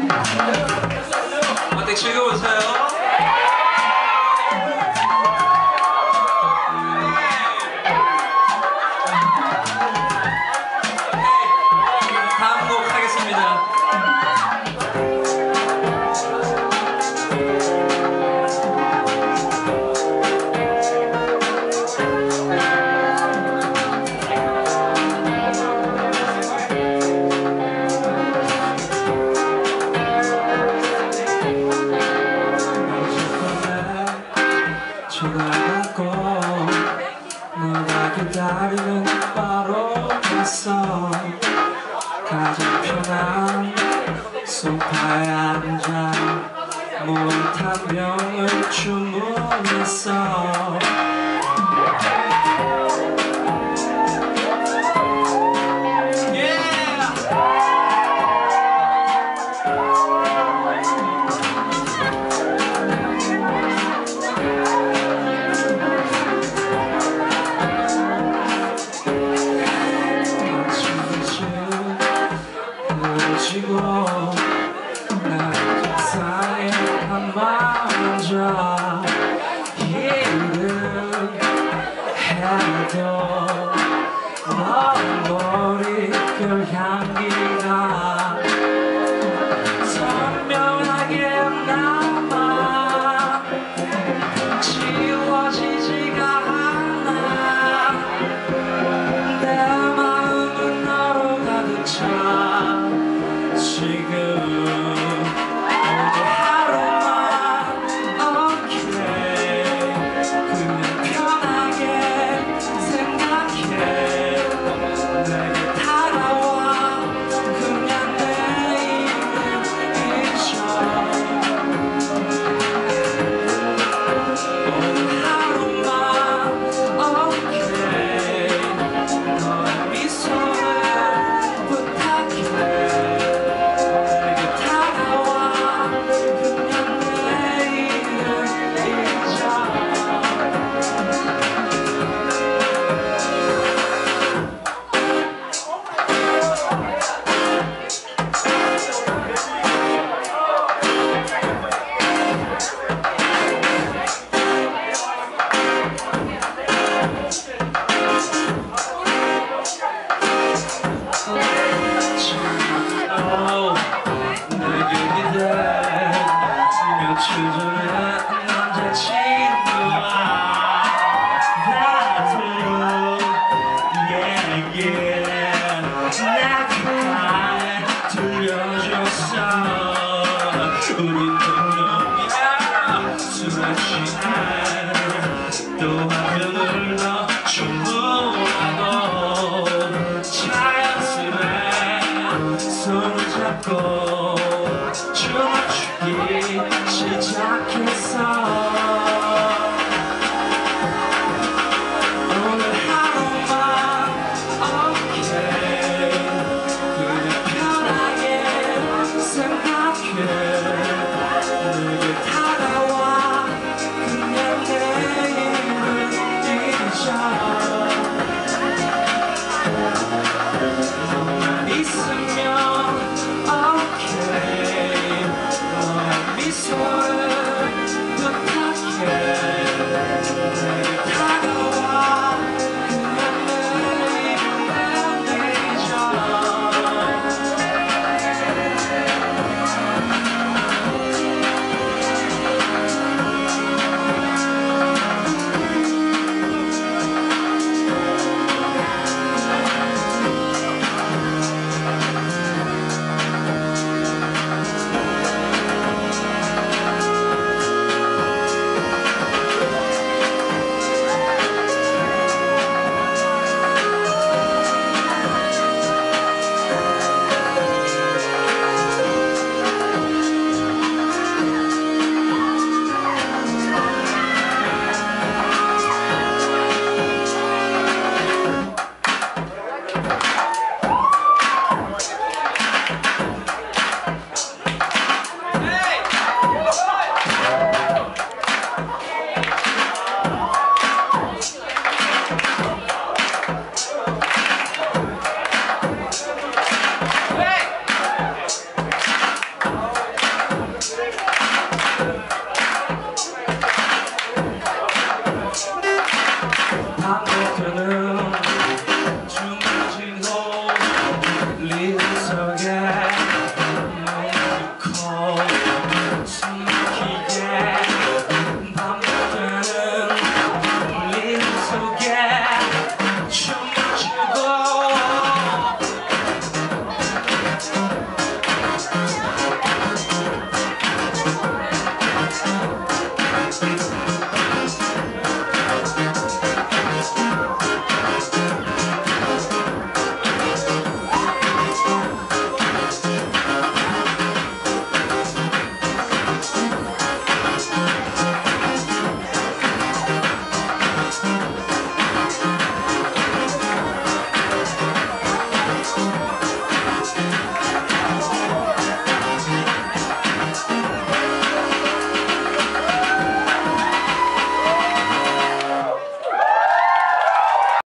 어때 즐거우세요? 다음 곡 하겠습니다. 전화받고 너가 기다리는 바로 갔어. 가장 편한 소파에 앉아 못한 병을 주문했어. 나 책상에 앉아 일을 해도 너 머릿결 향기가 선명하게 남아 지워지지가 않아. 내 마음은 너로 가득 차. 지금 오늘 하루만 오케이. 그냥 편하게 생각해. 내게 다가와 그냥 내일을 잊어. 오늘 하루만 오케이. 너의 미소를 부탁해. 며칠 전에 남자친구와 나도 얘기 내 귀에 들려줬어. 우린 동료야 술에 취해 또 한 병을 더 주문하고 자연스레 손을 잡고 춤을 추기 시작했어.